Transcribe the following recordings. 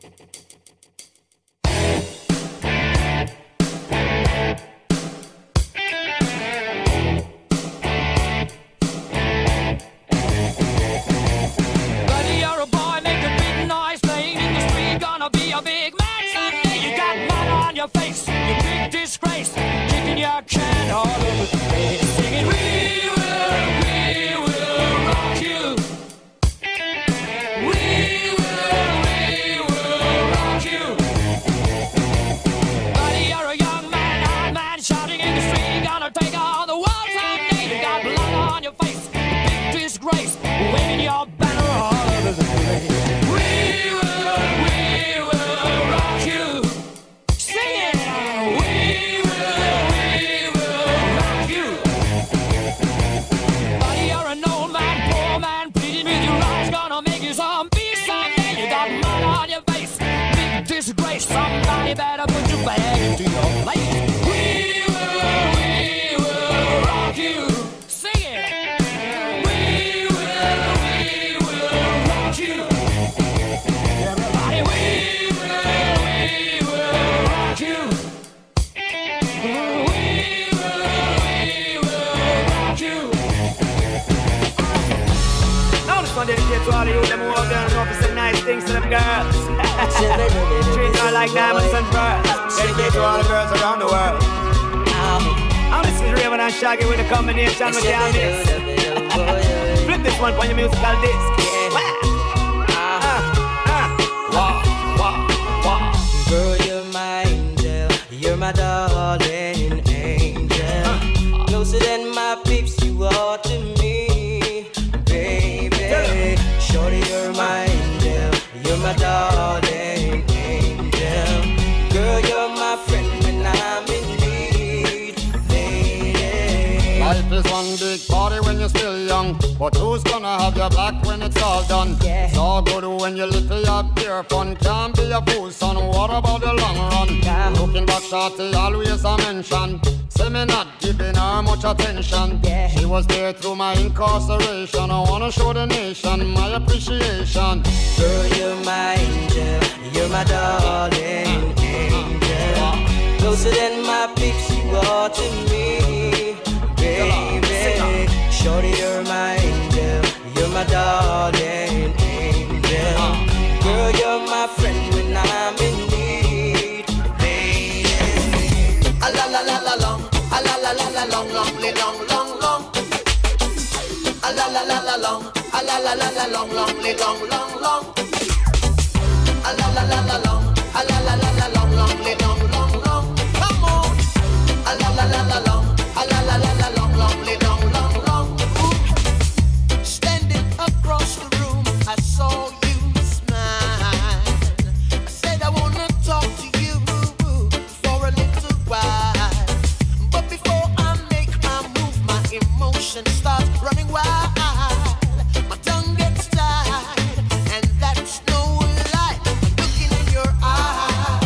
Looking in your eyes.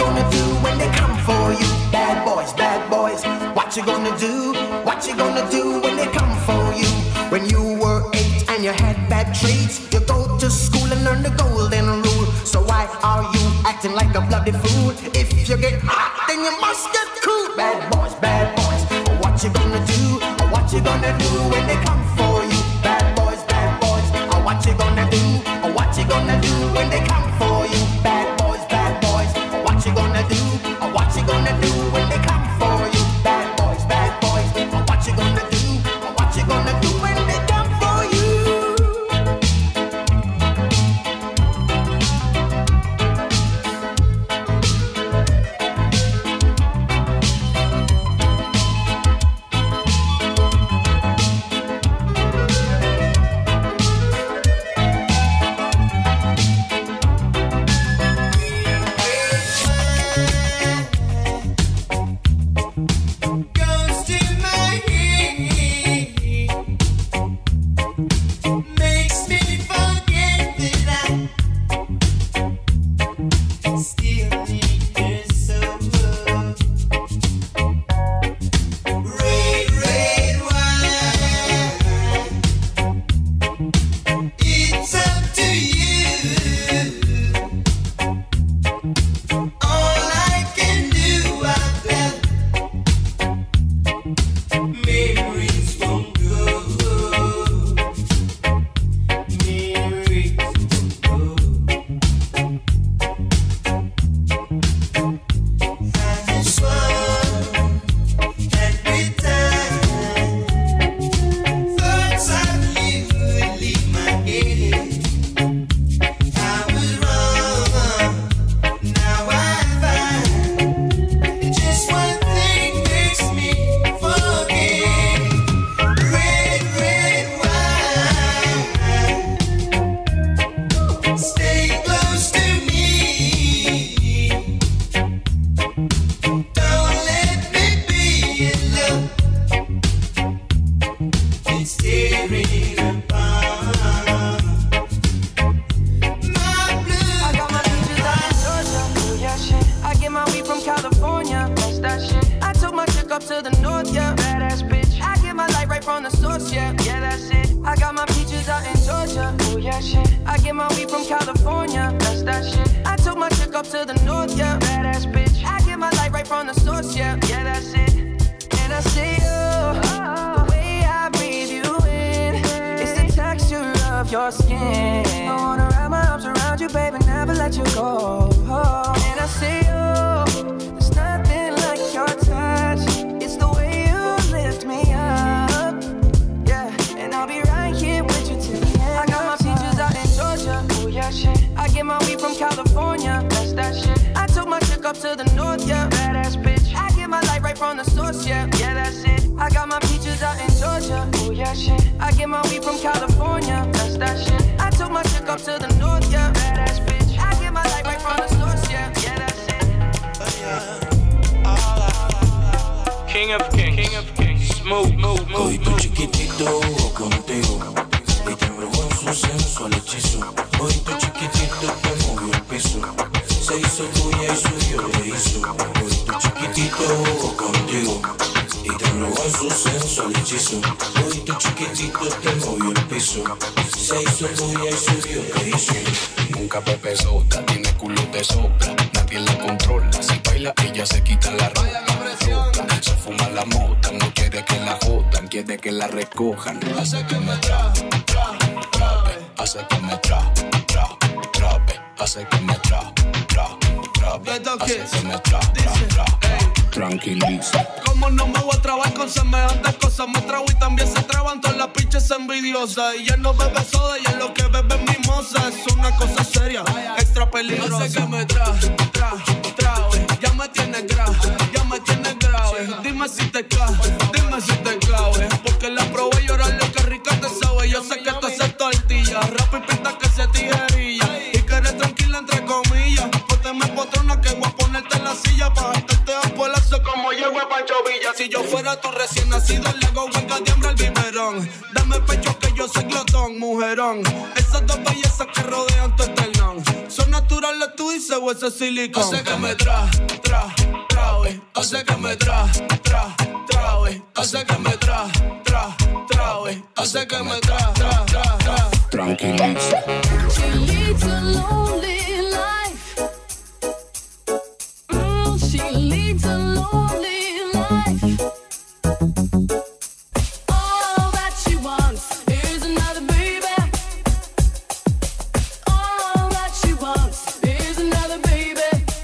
gonna do when they come for you? Bad boys, what you gonna do? What you gonna do when they come for you? When you were 8 and you had bad traits, you go to school and learn the golden rule. So why are you acting like a bloody fool? If you get hot, then you must get cool. Bad boys, what you gonna do? What you gonna do when they come for you? Bad boys, what you gonna do? What you gonna do when they come for you? Bad boys, what you gonna do? What you gonna do when they come for you? Bad boys, what you gonna do? What you gonna do when they come for you? Nunca Pepe Sota, tiene culo de sopla, nadie la controla, si baila ella se quita la ropa, se fuma la mota, no quiere que la jodan, quiere que la recojan, hace que me trabe, hace que me trabe, hace que me trabe, hace que me trabe, tranquiliza. Como no me voy a trabar con semejantes cosas, me trago y también se traban todas las pinches envidiosas. Y ya no bebe soda y es lo que bebe mimosa. Es una cosa seria, extra peligrosa. Hace que me trabe, ya me tienes grave, Dime si te clave, porque la probé y ahora lo que rica te sabe. Yo sé que tú haces tortilla, rap y pinta que se tijerilla, y que eres tranquila entre comillas. Pónteme potrona que voy a ponerte en la silla pa' dejarte a polazo como llego a Pancho Villa. Si yo fuera tu recién nacido, le hago huelga de hambre al biberón. Dame pecho que yo soy glotón, mujerón. Esas dos bellezas que rodean tu esternón Son naturales, tú dices, o ese silicón. Hace que me trabe. Hace que me trabe. Hace que me trabe. Hace que me trabe. Tranquiliza. She leads a lonely life. She leads a lonely life. All that she wants is another baby. All that she wants is another baby.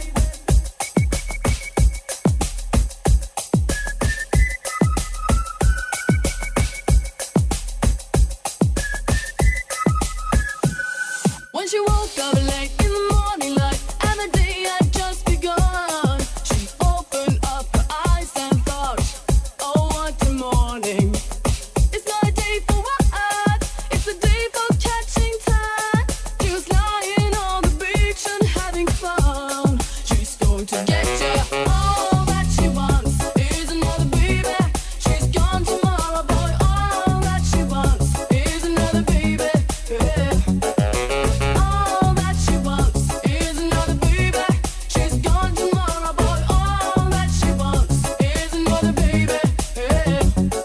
When she woke up late in the morning light and the day had just begun, she opened up her eyes and thought, oh, what a morning. It's not a day for work, it's a day for catching time. She was lying on the beach and having fun. She's going to get you. All that she wants is another baby. She's gone tomorrow, boy. All that she wants is another baby. Yeah. All that she wants is another baby. She's gone tomorrow, boy. All that she wants is another baby. Yeah.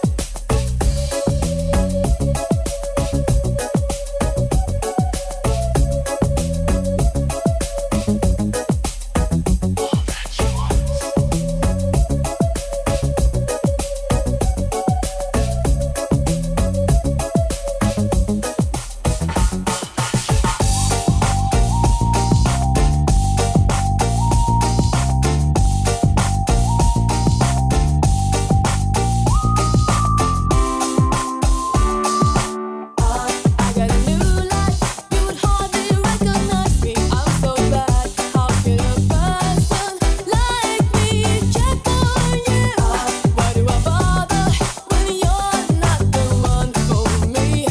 I got a new life, you would hardly recognize me. I'm so bad, how can a person like me care for you? Why do I bother when you're not the one for me?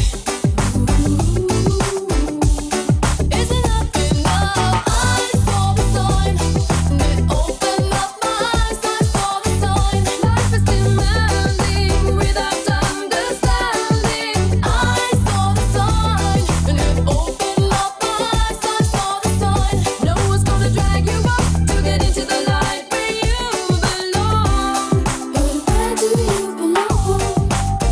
Is enough enough? I saw the sign, and it opened up my eyes. I saw the sign, life is demanding without understanding. I saw the sign, and it opened up my eyes. I saw the sign. No one's gonna drag you up to get into the light where you belong. Where do you belong?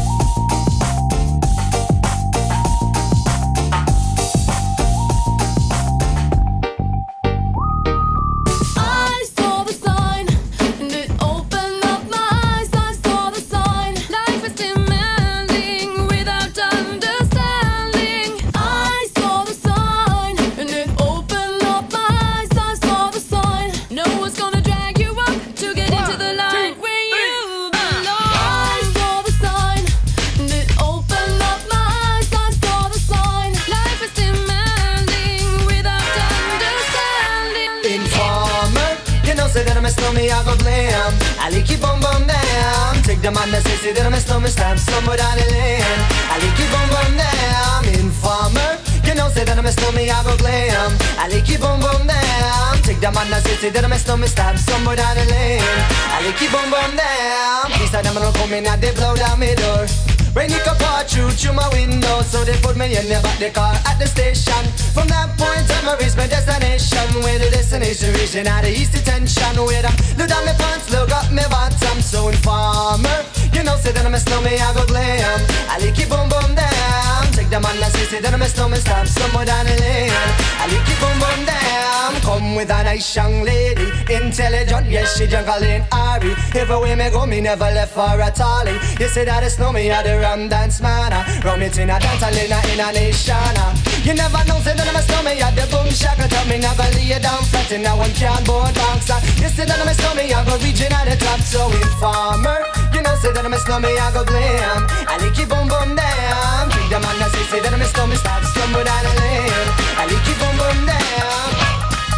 I saw the sign, and it opened up my eyes. I saw the sign. Life is demanding without understanding. I saw the sign, and it opened up my eyes. I saw the sign. No one's gonna drag you up to get into the light where you belong. I saw the sign, and it opened up my eyes. I saw the sign. Life is demanding without understanding. Informer, you know, say that I'm a snowman, I go blam. Ali keep on bum down. Take the man that say that I'm a snowman, stamp somewhere down the lane. Ali keep on bum down. Informer, you know, say that I'm a snowman, I go glam. Ali keep on bum down. Take the man that say that I'm a snowman, stamp somewhere down the lane. Ali keep on bum down. These are them don't come in and they blow down my door. Rain it could pour through my window, so they put me in the back the car at the station. From that point on, I reached my destination. Where the destination region at the east detention. Where I look down my pants, look up my bottom. So informer, you know, say that I'm a snowman, I go glam. Ali keep on bum down. Take the man that say that I'm a snowman, stop somewhere down the lane. Ali keep on bum down. Come with a nice young lady, intelligent, yes, she jungle in Ari. Everywhere me go, me never left for a tally. You say that it's snowman, I the rum dance man. Rum it in a dance, I in a nation. You never know, say that I'm a snowman, I the boom shaka. Tell me never lay down flat in a one can board box. You say that I'm a snowman, I go region at the top. So informer, you know, say that I'm a snowman, I go glam. Ali keep on bum down. Think the man that say that I'm a snowman, stop somewhere down the lane. Ali keep on bum down.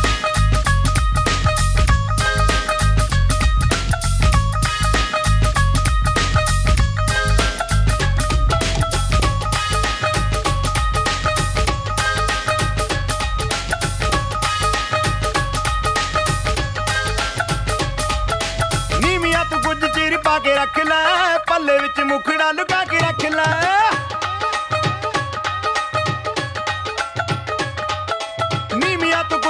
ਕੇ ਰੱਖ ਲੈ ਪੱਲੇ ਵਿੱਚ ਮੁਖੜਾ ਲੁਕਾ ਕੇ ਰੱਖ ਲੈ ਨੀਮੀਆਂ ਤੋਂ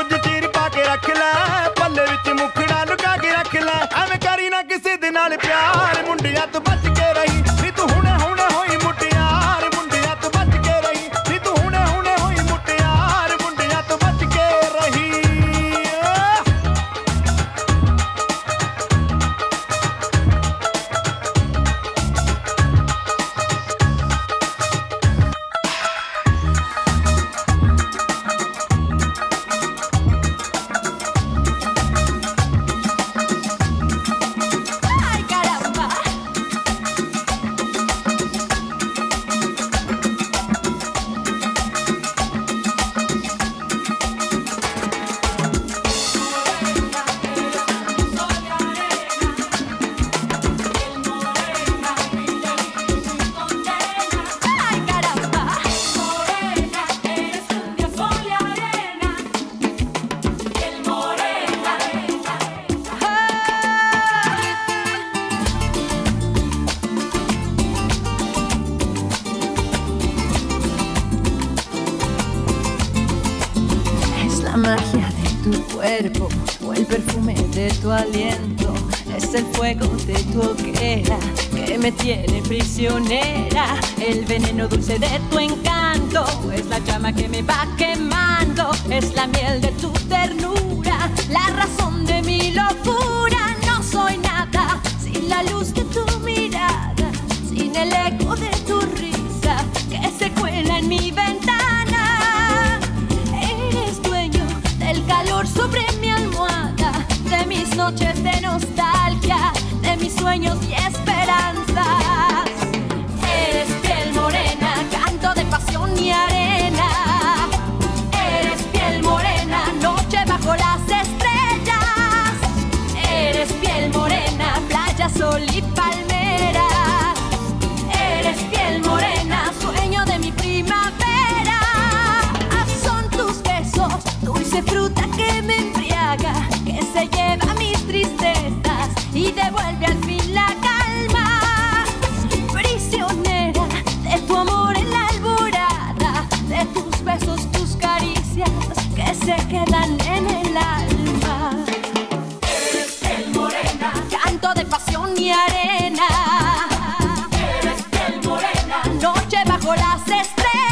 cuerpo o el perfume de tu aliento. Es el fuego de tu hoguera que me tiene prisionera. El veneno dulce de tu encanto es la llama que me va quemando. Es la miel de tu ternura, la razón de mi locura. No soy nada sin la luz de tu mirada, sin el eco de tu risa que se cuela en mi ventana. Eres dueño del calor sobre mi almohada, de mis noches de nostalgia, de mis sueños y esperanzas. Eres piel morena, canto de pasión y arena. Eres piel morena, noche bajo las estrellas. Eres piel morena, playa, sol y palmeras. Eres piel morena, sueño de mi primavera. Son tus besos, dulce fruta que me embriaga, que se lleva mis tristezas y devuelve al fin la calma. Prisionera de tu amor en la alborada, de tus besos, tus caricias que se quedan en el alma. Eres piel morena, canto de pasión y arena. Eres piel morena, noche bajo las estrellas.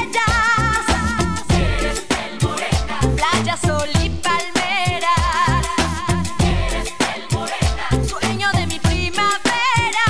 Eres piel morena, playa, sol y palmeras. Eres piel morena, sueño de mi primavera.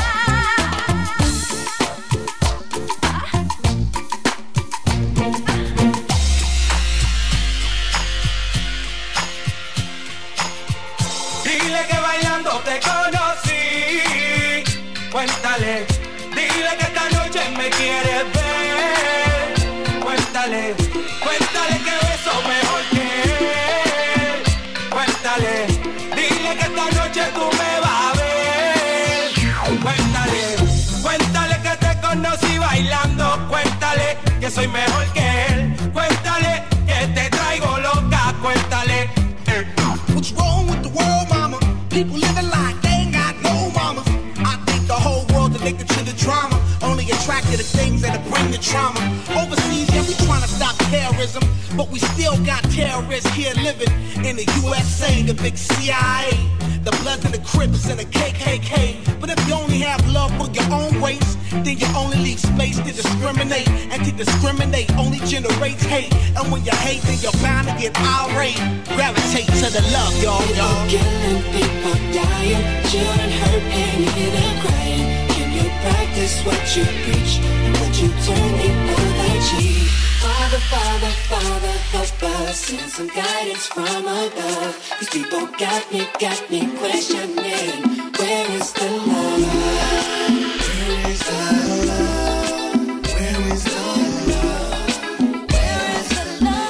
Dile que bailando te conocí. Cuéntale, dile que esta noche me quieres ver. Cuéntale, cuéntale que beso mejor que él. Cuéntale, dile que esta noche tú me vas a ver. Cuéntale, cuéntale que te conocí bailando. Cuéntale que soy mejor que él. Cuéntale que te traigo loca. Cuéntale. What's wrong with the world, mama? People living like they ain't got no mamas. I think the whole world's addicted to the drama, only attracted to things that bring the trauma. Overseas, yeah, we trying to stop terrorism, but we still got terrorists here living in the USA, the big CIA, the Bloods and the Crips and the KKK. But if you only have love for your own race, then you only leave space to discriminate, and to discriminate only generates hate. And when you hate, then you're bound to get irate. Gravitate to the love, y'all. People killing, people dying, children hurt and you hear them crying. Can you practice what you preach and what you turn the other cheek? Father, Father, Father, help us, send some guidance from above. These people got me questioning, where is the love? Where is the love? Where is the love? Where is the love?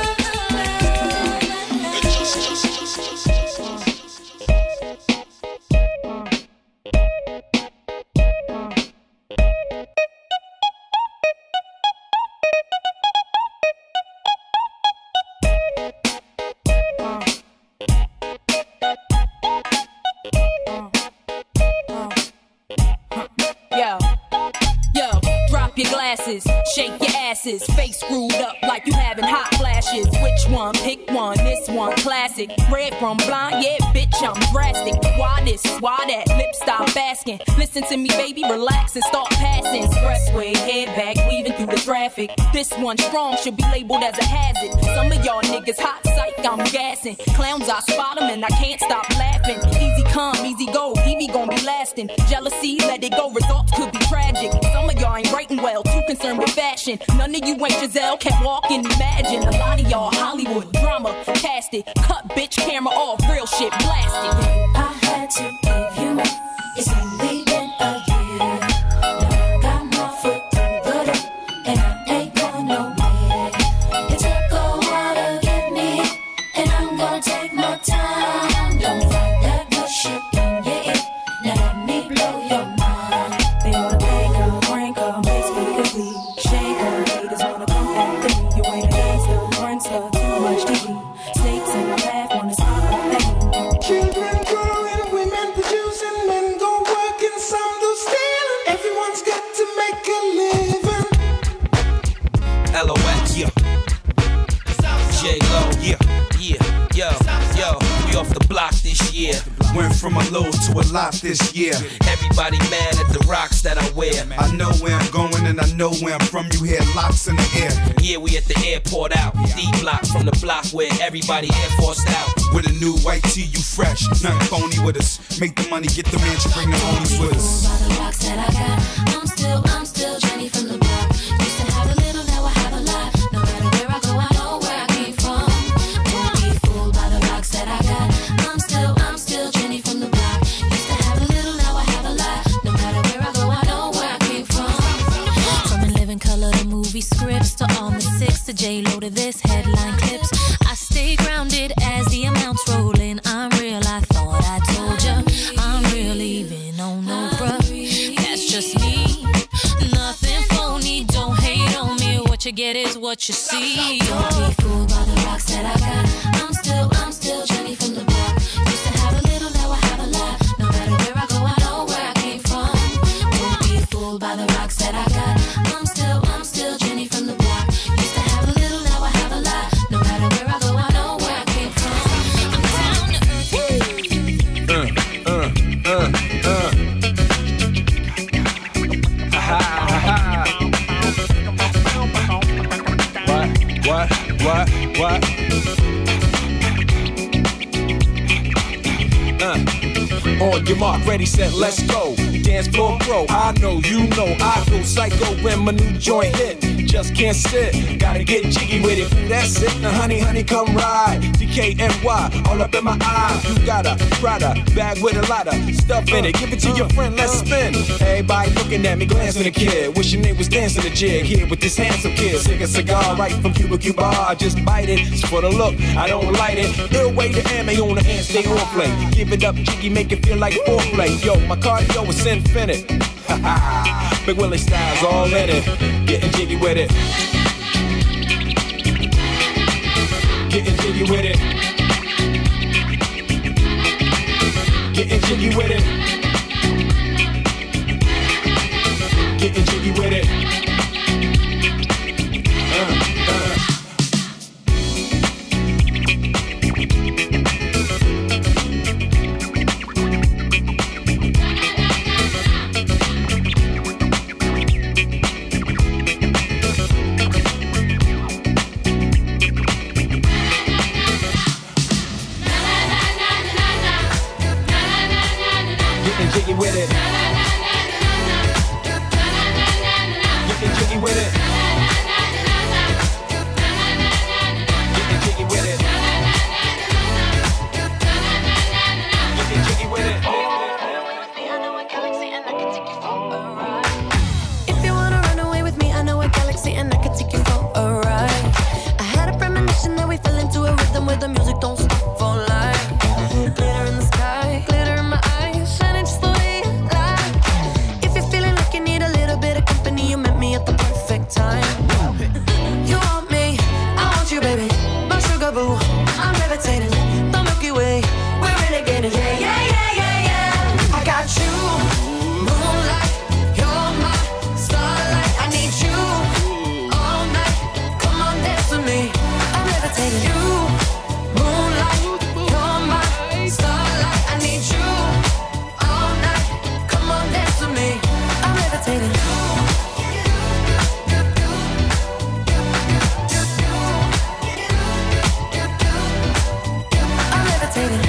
Shake your asses, face screwed up like you having hot flashes. Which one? Pick one, this one classic. Red from blind, yeah, bitch, I'm drastic. Why this, why that, lip stop asking. Listen to me, baby, relax and start passing. Expressway, head back, weaving through the traffic. This one strong should be labeled as a hazard. Some of y'all niggas hot psych, I'm gassing. Clowns, I spot them and I can't stop laughing. Easy come, easy go, Evie gon' be lasting. Jealousy, let it go, results could be tragic. Some of y'all ain't writing well, too concerned with fashion. None of you ain't Giselle, can't walk and imagine. A lot of y'all Hollywood drama, cast it. Cut bitch camera off, real shit blasted. I had to give you more. It's only been a year. Now I got my foot through the door, and I ain't going nowhere. It took a while to get me, and I'm gonna take my time. Don't fight that bullshit in your ear. Now let me blow your mind. They wanna break up, rank up, basically shake up. Haters wanna come after me. You ain't a gangster, friendster, too much to eat. Snakes in my path, wanna stop my pain. went from a low to a lot this year. Everybody mad at the rocks that I wear. I know where I'm going and I know where I'm from. You hear locks in the air. Yeah, we at the airport out. D-block from the block where everybody Air Forced out. With a new white tee, you fresh. Nothing phony with us. Make the money, get the mansion, bring the homies with us. By the rocks that I got, I'm still Jenny from the block. Used to have a little, now I have a lot. No matter where I go, I know where I came from. Don't be fooled by the rocks that I got. I'm still Jenny from the block. Used to have a little, now I have a lot. No matter where I go, I know where I came from. From In Living Color to movie scripts to all the six to J-Lo to this headline clips. I stay grounded as the amounts roll in. I'm real, I thought I told ya. I'm real even on no bruh. That's just me. Nothing phony, don't hate on me. What you get is what you see. Don't be fooled by the rocks that I got. I'm still Jenny from the block. Used to have a little, now I have a lot. No matter where I go, I know where I came from. Don't be fooled by the rocks that I got. I'm still Jenny from the block. Used to have a little, now I have a lot. No matter where I go, I know where I came from. I'm down to earth. What? On your mark, ready, set, let's go. Dance floor pro, I know, you know, I go psycho when my new joint hit. Just can't sit, gotta get jiggy with it. That's it, now honey, come ride. DKNY, all up in my eye. You got a Prada bag with a lot of stuff in it. Give it to your friend, let's spin. Everybody looking at me, glancing a kid. Wishing they was dancing a jig here with this handsome kid. Sick a cigar right from Cuba Cuba. I just bite it, it's for the look, I don't light it. Ill way to ammo on the hand, stay on play. Give it up, jiggy, make it feel like foreplay. Yo, my cardio is infinite. Big Willie style's all in it. Getting jiggy with it. Getting jiggy with it. Getting jiggy with it. Getting jiggy with it. Jiggy with it. Getting jiggy with it. Getting jiggy with it. Getting jiggy with it. If you wanna run away with me, I know a galaxy and I can take you for a ride. I had a premonition that we fell into a rhythm where the music don't stop for life. Glitter in the sky, glitter in my eyes, shining just the way you like. If you're feeling like you need a little bit of company, you met me at the perfect time. You want me, I want you, baby. My sugar boo, I'm levitating. The Milky Way, we're renegading. Yeah. I got you, moonlight, you're my starlight. I need you all night. Come on, dance with me. I'm levitating. You, moonlight, you're my starlight. I need you all night. Come on, dance with me. I'm levitating. I'm levitating.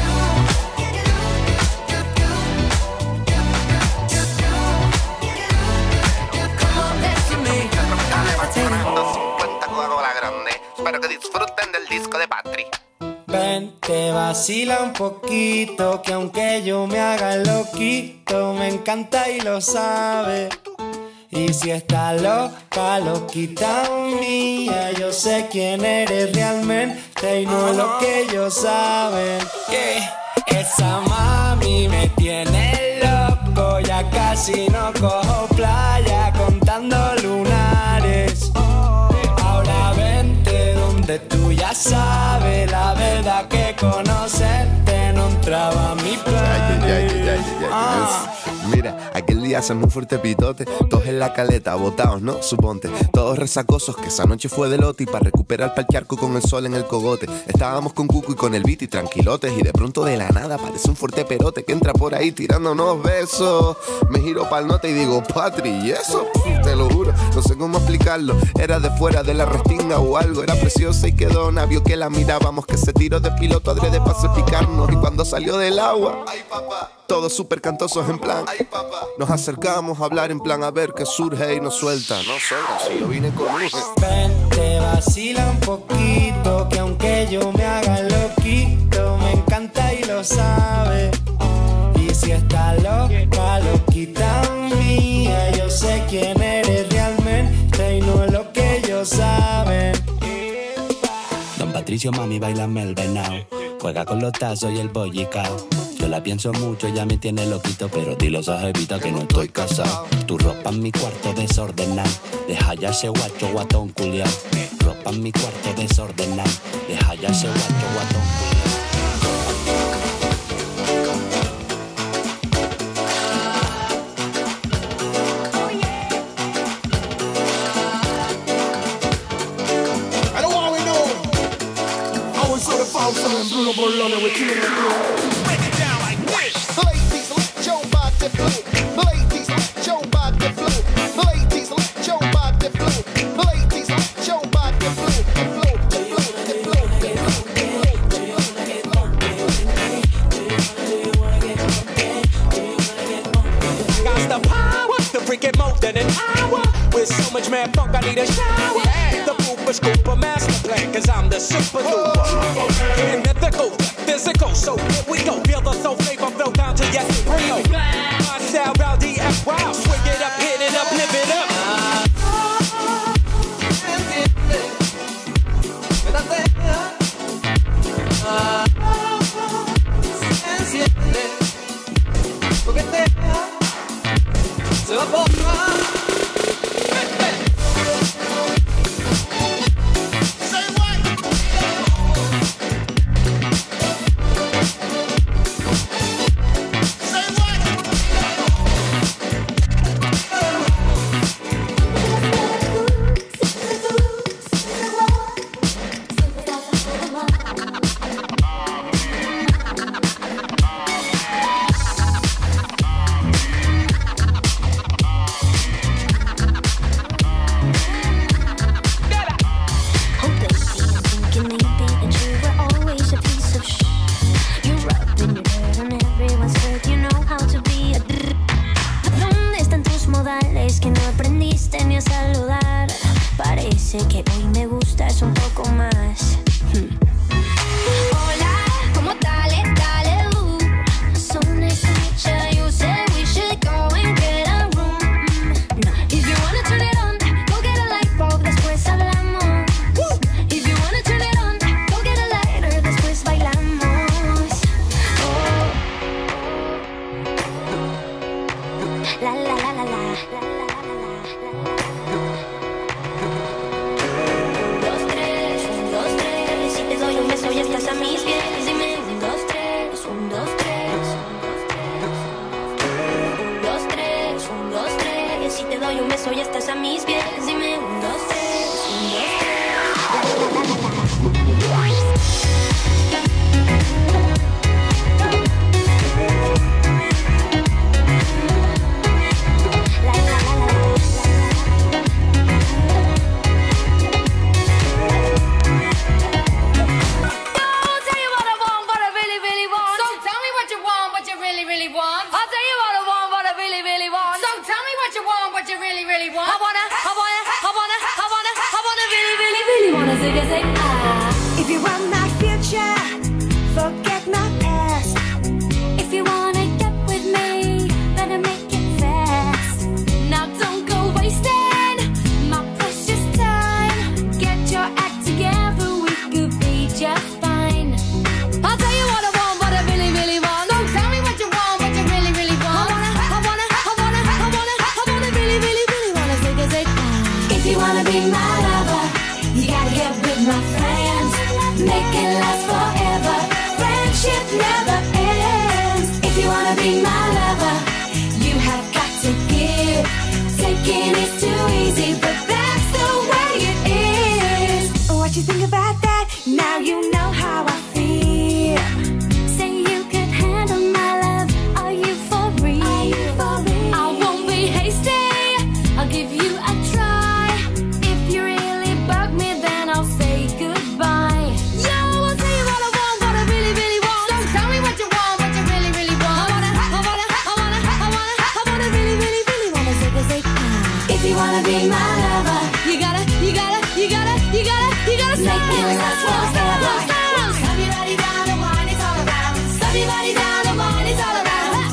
Come on, dance with me. I'm levitating. 50 Coca-Cola grande. Espero que disfruten del disco de Patri. Ven, te vacila un poquito, que aunque yo me haga el loquito, me encanta y lo sabe. Y si está loca, loquita mía, yo sé quién eres realmente y no lo que ellos saben. Esa mami me tiene loco, ya casi no cojo playa contando lunares. Ahora vente donde tú ya sabes, la verdad que conocerte no entraba a mi plan. Mira, aquel día hacemos un fuerte pitote, todos en la caleta, botados, ¿no? Suponte, todos resacosos, que esa noche fue de lote. Y para recuperar pa'l charco con el sol en el cogote, estábamos con Cuco y con el Viti tranquilotes. Y de pronto de la nada aparece un fuerte perote que entra por ahí tirándonos besos. Me giro pa'l note y digo, Patri, ¿y eso? Te lo juro, no sé cómo explicarlo. Era de fuera de la restinga o algo. Era preciosa y quedona, vio que la mirábamos, que se tiró de piloto adrede para salpicarnos. Y cuando salió del agua, ay papá, todos súper cantosos en plan, ay papá, nos acercamos a hablar en plan a ver qué surge y nos suelta. No sobra, si yo vine con un Ven, te vacila un poquito, que aunque yo me haga loquito, me encanta y lo sabe. Y si está loca, loquita mía, yo sé quién eres realmente y no es lo que ellos saben. Don Patricio, mami, bailame el venao. Juega con los tazos y el bollicao. Yo la pienso mucho, ella me tiene loquito, pero dile a esa jevita que no estoy casado. Tu ropa en mi cuarto desordenado, deja ya ese guacho guatón culiao. Ropa en mi cuarto desordenado, deja ya ese guacho guatón culiao. Bruno Bologna with you in the room. Break it down like this. Ladies, let your body flow. Ladies, let your body flow. Ladies, let your body flow. Ladies, let your body flow. Got the power to freak it more than an hour. With so much mad funk, I need a shower. The pooper scooper master plan, cause I'm the super duper. And mythical, physical, so here we go. Feel the soul flavor flow down to yes, Rio. My style, rowdy and wild. Swing it up, hit it up, live it up. Se va por have got to give. Taking is too easy, but that's the way it is. What you think about that? Now you know how I feel. Say you can handle my love. Are you for real? I won't be hasty. I'll give you a try. If you really bug me, then I'll say goodbye. Yo, I'll tell you what I want, what I really, really want. So tell me what you want, what you really, really want. I wanna really, really, really wanna say, ah. If you wanna be my lover, you gotta make me last forever. Stop your body down, the wine is all around. Stop your body down, the wine is all around.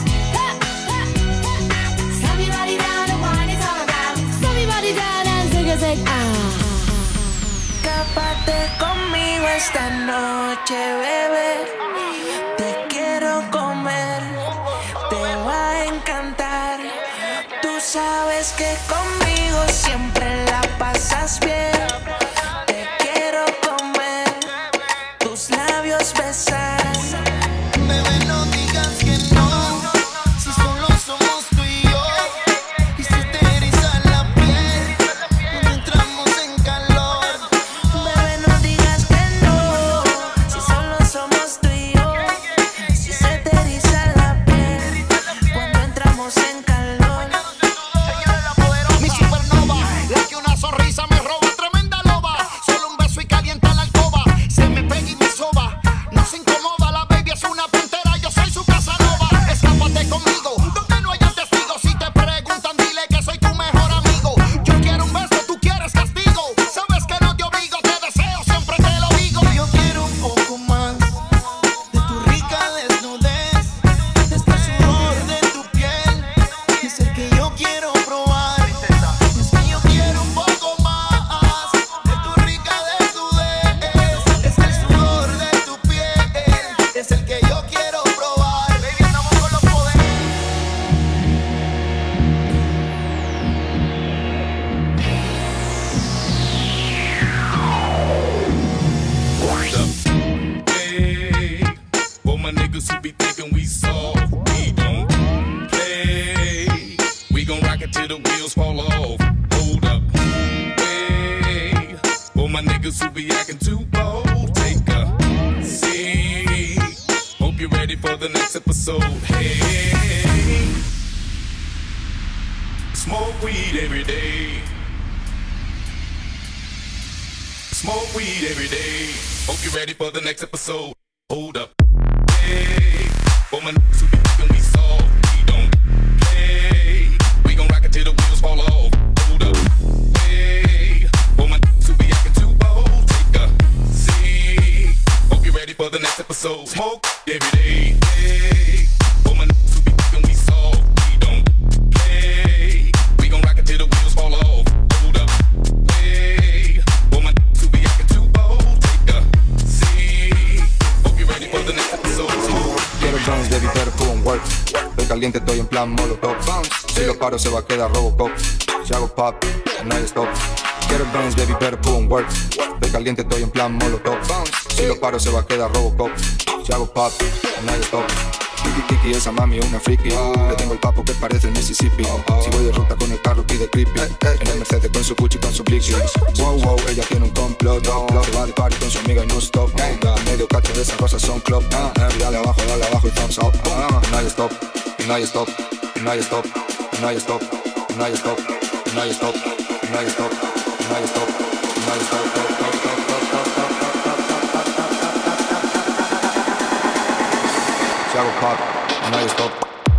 Stop your body down, the wine is all around. Stop your body down and say, ah. Escápate conmigo esta noche, bebé. Te quiero comer, te va a encantar. Tú sabes que conmigo siempre la pasas bien. Te quiero comer, tus labios besar. Bebé, no digas que no, si solo somos tú y yo. Y si te eriza la piel, cuando entramos en calor. Bebé, no digas que no, si solo somos tú y yo. Si se te eriza la piel, cuando entramos en calor. Mi supernova, la que una sonrisa me roba, tremenda loba. Solo un beso y calienta la alcoba. Se me pega y me soba, no se incomoda. La baby es una puntera, yo soy su Casanova. Escápate conmigo, donde no haya testigos. Si te preguntan, dile que soy tu mejor amigo. Yo quiero un beso, tú quieres castigo. Sabes que no te obligo, te deseo, siempre te lo digo. Yo quiero un poco más de tu rica desnudez, de este sudor de tu piel. Es el que yo quiero probar. Es que yo quiero un poco más de tu rica desnudez. Es el sudor de tu piel. Es el que yo quiero probar. Baby, andamos con los poderes. Hey, for my niggas who be thinking we soft, we don't play. We gon' rock it till the wheels fall off. Hold up. Hey, for my niggas who be acting too bold, take a seat. Hope you're ready for the next episode. Hey, smoke weed every day. Smoke weed every day. Hope you're ready for the next episode. Hold up. Hey, for my niggas who be thinking we soft, we don't play. We gon' rock it till the wheels fall off. Hold up. Hey, for my niggas who be acting too bold, take a seat. Hope you're ready for the next episode. Smoke every day. Hey, for my niggas who be thinking we soft, we don't play. We gon' rock it till the wheels fall off. Hold up. Hey, for my niggas who be acting too bold, take a seat. Hope you're ready for the next episode. Smoke. Quiero bounce, baby, better put on work. Estoy caliente, estoy en plan molotov. Si lo paro se va a quedar Robocop. Si hago pop, no hay stop. Quiero bounce, baby, better put on work. Estoy caliente, estoy en plan molotov. Si lo paro se va a quedar Robocop. Si hago pop, no hay stop. Kiki, Kiki, esa mami una friki. Le tengo el papo que parece el Mississippi. Si voy de ruta con el carro pide creepy. En el Mercedes con su Gucci, con su Blicky. Wow, wow, ella tiene un complot. Se va de party con su amiga y no stop. Medio cacho de esas rosas son club. Dale abajo y thumbs up. No hay stop, no hay stop, no hay stop, no hay stop, no hay stop, no hay stop, no hay stop, no hay stop, no hay stop. Si hago pop, no hay stop.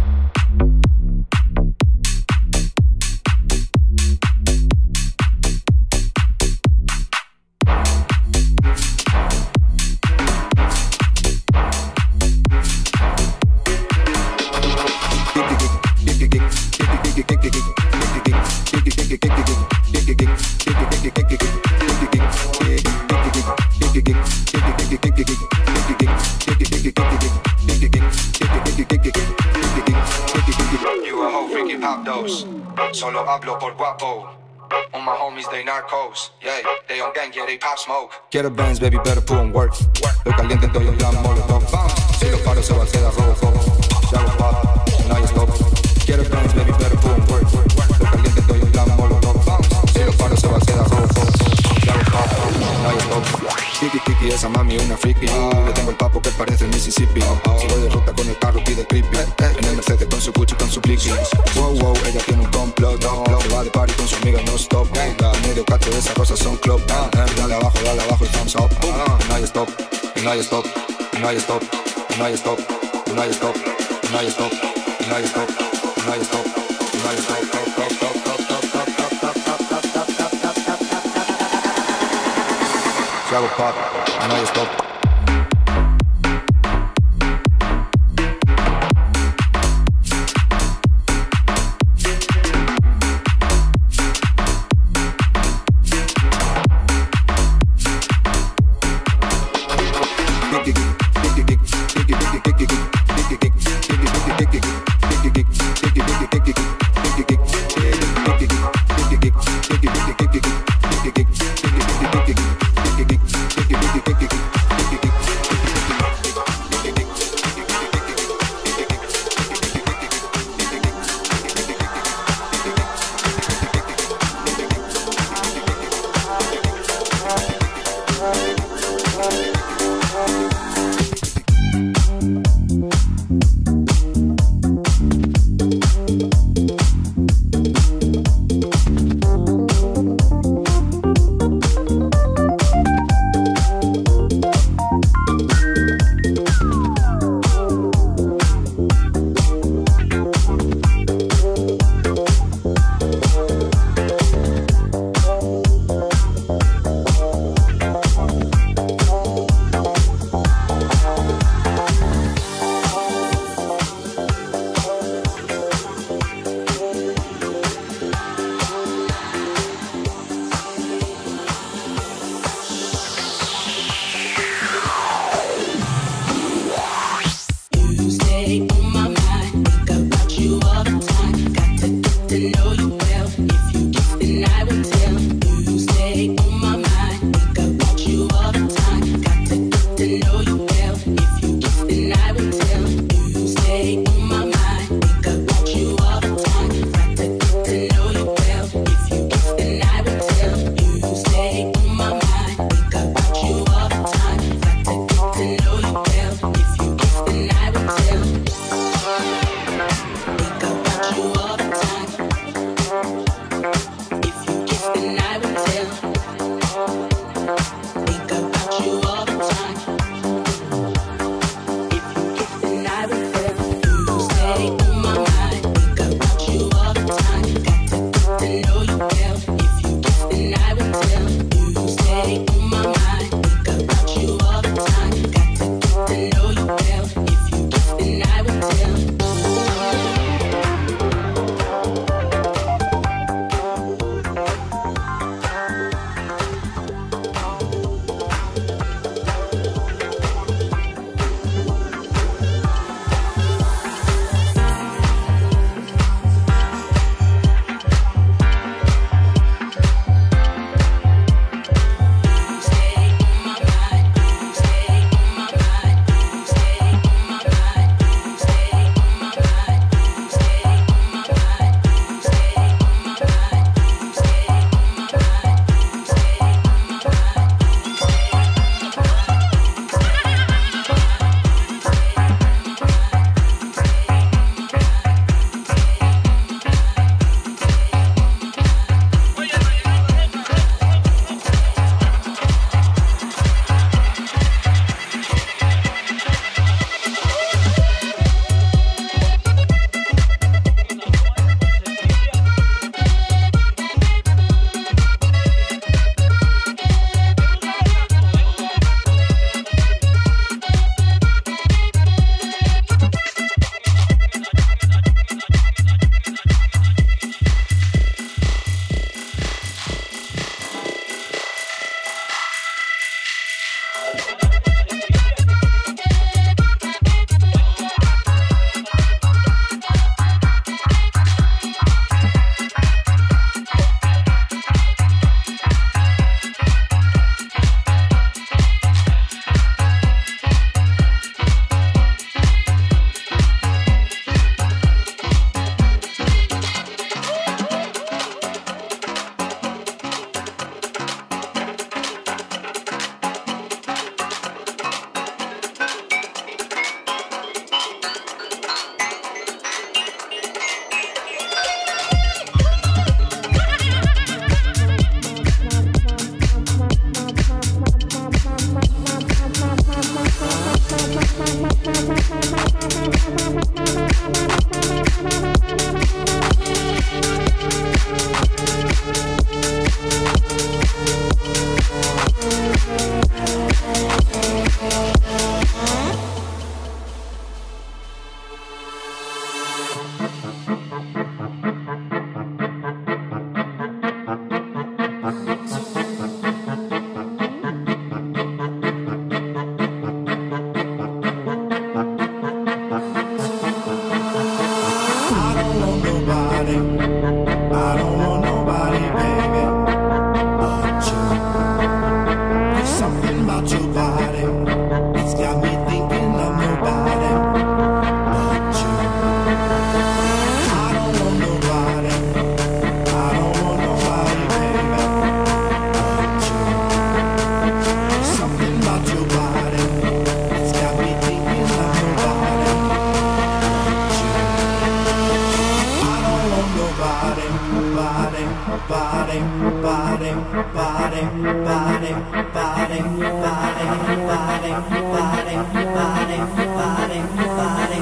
Solo hablo por guapo. All my homies, they narcos. Yeah, they on gang, yeah, they pop smoke. Quiero bands, baby, better put on work. Estoy caliente, estoy en plan molotov. Si lo paro se va a quedar Robocop. Si hago pop, no hay stop. Quiero bands, baby, freaky. Le tengo el papo que parece el Mississippi. Si voy de ruta con el carro pide creepy. En el Mercedes con su Gucci, con su blicky. Wow, wow, ella tiene un complot. Se va de party con su amiga no stop. Medio cacho de esas rosas son club. Dale abajo y thumbs up. No hay stop, no hay stop, no hay stop, no hay stop, no hay stop, no hay stop, no hay stop, no hay stop, no hay stop. Si hago pop, no hay stop. nobody, body, body, body, body, body, body, body, body, body, body,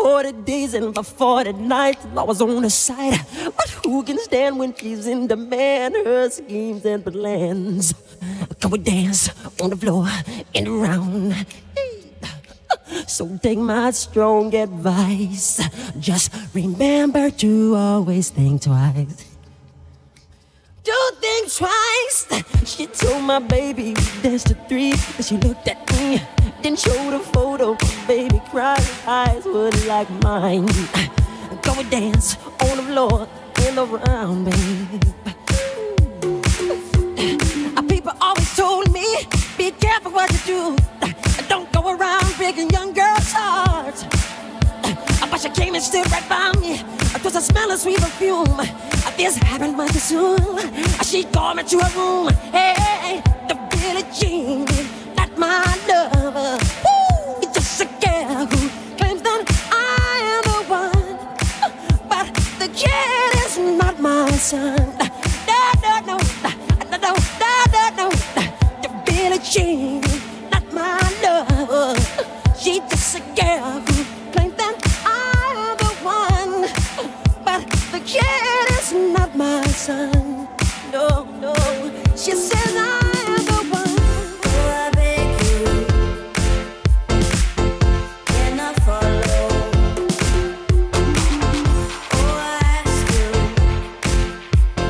40 days and for 40 nights I was on her side. But who can stand when she's in demand? Her schemes and plans. Come we dance on the floor and around. So take my strong advice. Just remember to always think twice. Do think twice. She told my baby we danced to 3. And she looked at me, then showed a photo. Baby cried, eyes were like mine. Go and dance on the floor and around, babe. People always told me, be careful what you do. Don't go around breaking young girls' hearts. But she came and stood right by me. It was a smell of sweet perfume. This happened mighty soon. She called me to her room. Hey, the Billie Jean, not my lover. Woo, it's just a girl who claims that I am the one. But the kid is not my son. No, the Billie Jean, not my lover. She's just a girl who claims that I am the one. But the kid is not my son. No, she says I am the one. Oh, I beg you, can I follow? Oh, I ask you,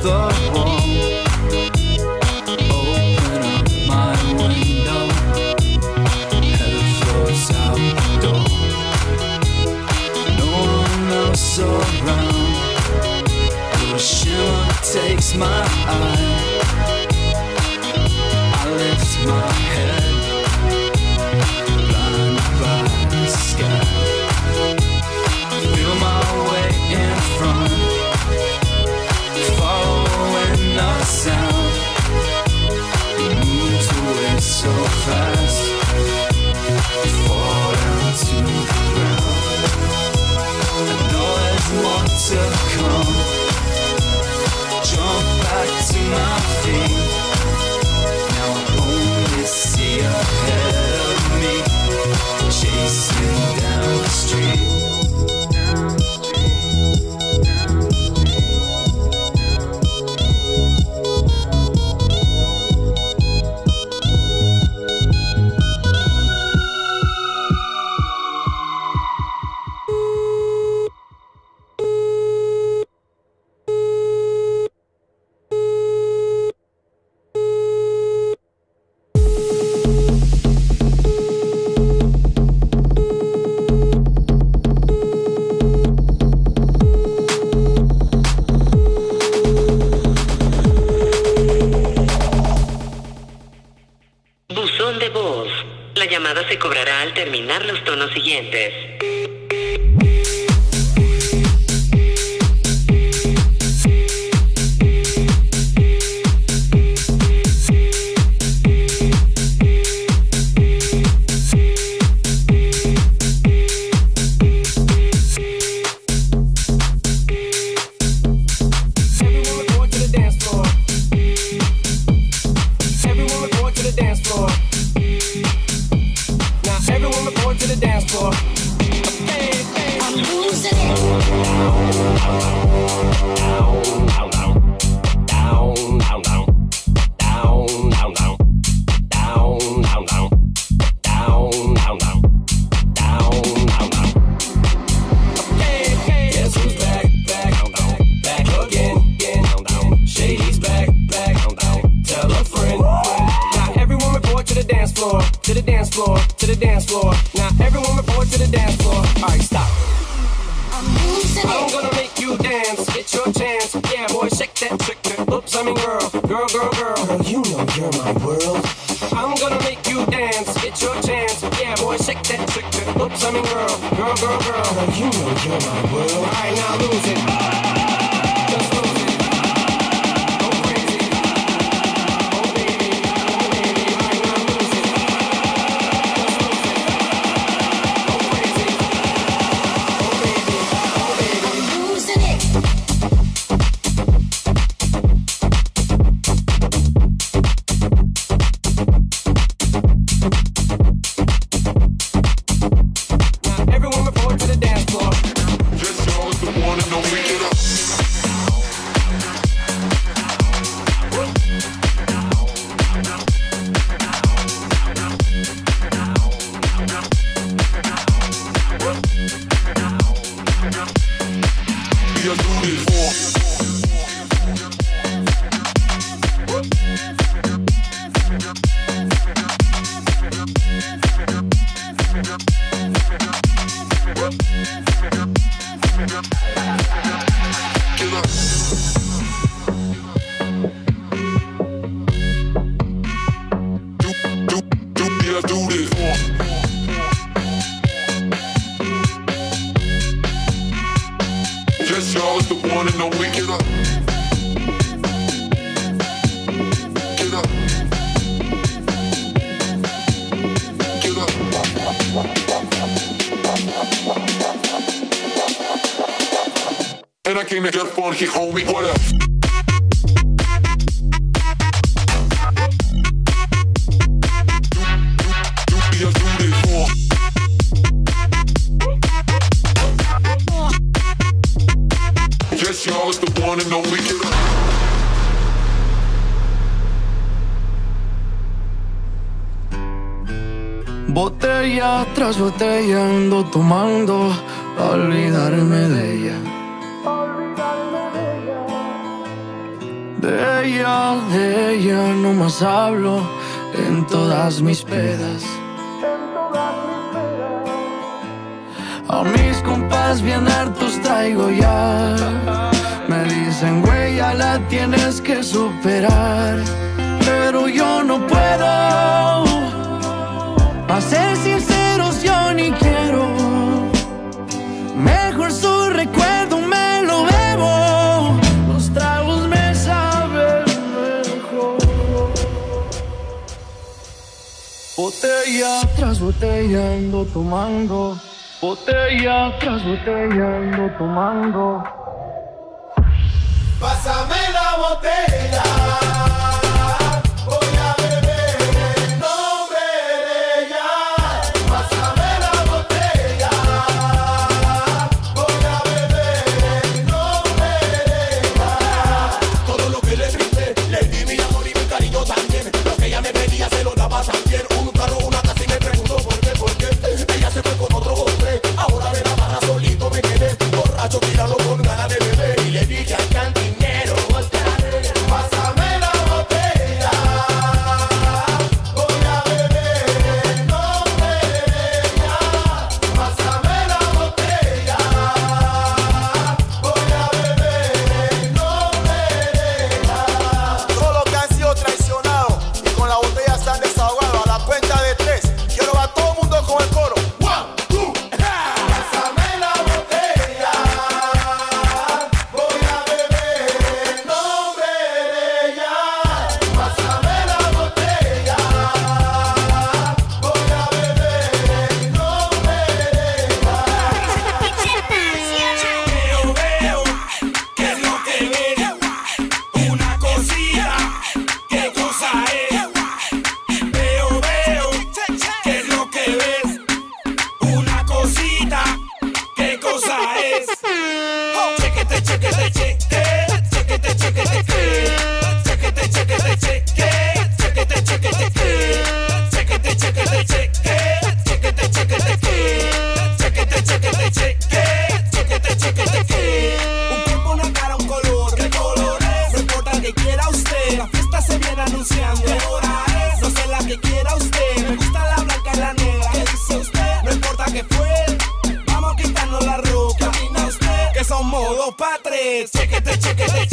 the wall. Open up my window, head floors outdoor. No one else around. The shimmer takes my eye. I lift my head, blinded by the sky. Feel my way in front, following the sound. It moves away so fast, fall down to the ground. I know there's more to come. Jump back to my feet. Now I only see ahead of me, chasing down the street. Buzón de voz. La llamada se cobrará al terminar los tonos siguientes. Funky homie, what up? Yes, y'all, it's the one and only killer. Botella tras botella ando tomando pa' olvidarme de ella. De ella no más hablo en todas mis pedas. A mis compas bien hartos traigo ya. Me dicen, güey, ya la tienes que superar. Pero yo no puedo. A ser sinceros, yo ni quiero. Mejor su recuerdo me lo bebo. Los tragos me saben mejor. Botella tras botella ando tomando. Botella tras botella ando tomando. Pásame la botella. Voy a beber en nombre de ella. Pásame la botella. Voy a beber en nombre de ella. Todo lo que le brindé, le di mi amor y mi cariño también. Lo que ella me pedía se lo daba también. Un carro, una casa y me preguntó por qué. Ella se fue con otro hombre. Ahora de la barra solito me quedé. Borracho, tirado con ganas de beber. Y le dije al cantinero, pásame la botella. Voy a beber en nombre de ella. Pásame la botella. Voy a beber en nombre de ella. Todos los que han sido traicionados y con la botella se han desahogado, a la cuenta de 3. Quiero a todo el mundo con el coro. 1, 2, pásame la botella. Voy a beber en nombre de ella. Pásame la botella. Voy a beber en nombre de Veo, ¿qué es lo que ves? Una cosita, ¿qué cosa es? Veo, ¿qué es lo que ves? Una cosita, ¿qué cosa es? Chequete, chequete, chequete, chequete, chequete, chequete, chequete, chequete, chequete, chequete, chequete, chequete, chequete, chequete, chequete, chequete, chequete. Un tiempo, una cara, un color. ¿Qué color es? No importa el que quiera usted. La fiesta se viene anunciando. ¿Qué hora es? No sé la que quiera usted. Me gusta la blanca y la negra. ¿Qué dice usted? No importa qué fue. Vamos a quitarnos la ropa. ¿Qué opina usted? Que son modos pa' 3. Chequete, chequete,